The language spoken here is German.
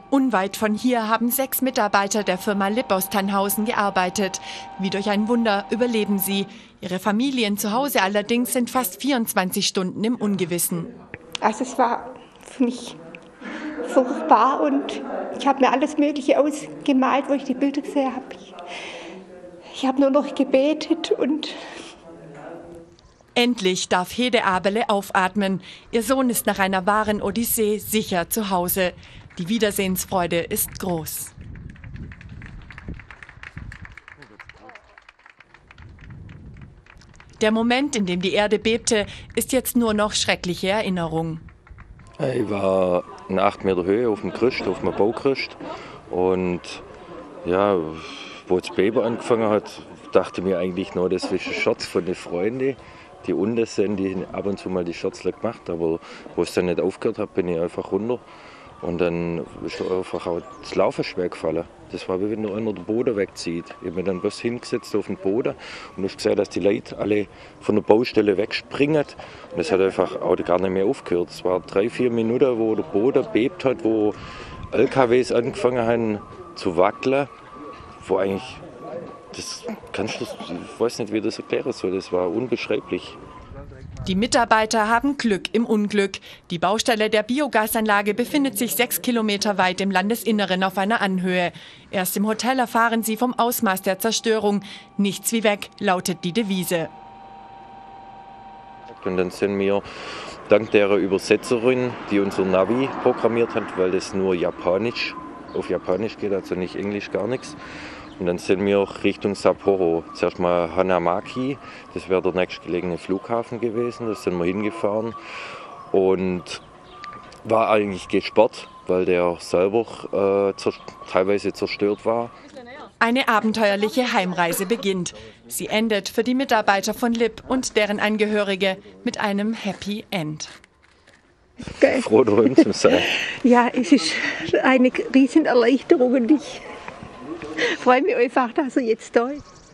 Unweit von hier haben 6 Mitarbeiter der Firma Lipp aus Tannhausen gearbeitet. Wie durch ein Wunder überleben sie. Ihre Familien zu Hause allerdings sind fast 24 Stunden im Ungewissen. Also es war für mich furchtbar und ich habe mir alles Mögliche ausgemalt, wo ich die Bilder gesehen habe. Ich habe nur noch gebetet und... Endlich darf Hede Aberle aufatmen. Ihr Sohn ist nach einer wahren Odyssee sicher zu Hause. Die Wiedersehensfreude ist groß. Der Moment, in dem die Erde bebte, ist jetzt nur noch schreckliche Erinnerung. Ich war in 8 Meter Höhe auf dem Gerüst, auf einem Baugerüst. Und ja, wo das Beben angefangen hat, dachte mir eigentlich nur, das ist ein Scherz von den Freunden, die unten sind, die ab und zu mal die Scherzle gemacht. Aber wo es dann nicht aufgehört hat, bin ich einfach runter. Und dann ist einfach auch das Laufen schwer gefallen. Das war wie wenn nur einer den Boden wegzieht. Ich habe mich dann bloß hingesetzt auf den Boden und ich gesehen, dass die Leute alle von der Baustelle wegspringen. Und es hat einfach auch gar nicht mehr aufgehört. Es waren 3-4 Minuten, wo der Boden bebt hat, wo LKWs angefangen haben zu wackeln. Wo eigentlich, ich weiß nicht, wie ich das erklären soll, das war unbeschreiblich. Die Mitarbeiter haben Glück im Unglück. Die Baustelle der Biogasanlage befindet sich 6 Kilometer weit im Landesinneren auf einer Anhöhe. Erst im Hotel erfahren sie vom Ausmaß der Zerstörung. Nichts wie weg, lautet die Devise. Und dann sind wir dank der Übersetzerin, die unser Navi programmiert hat, weil das nur auf Japanisch geht, also nicht Englisch, gar nichts. Und dann sind wir Richtung Sapporo. Zuerst mal Hanamaki, das wäre der nächstgelegene Flughafen gewesen. Da sind wir hingefahren und war eigentlich gesperrt, weil der selber teilweise zerstört war. Eine abenteuerliche Heimreise beginnt. Sie endet für die Mitarbeiter von Lipp und deren Angehörige mit einem Happy End. Okay. Froh daheim zu sein. Ja, es ist eine riesen Erleichterung und ich freue mich einfach, dass er jetzt da ist.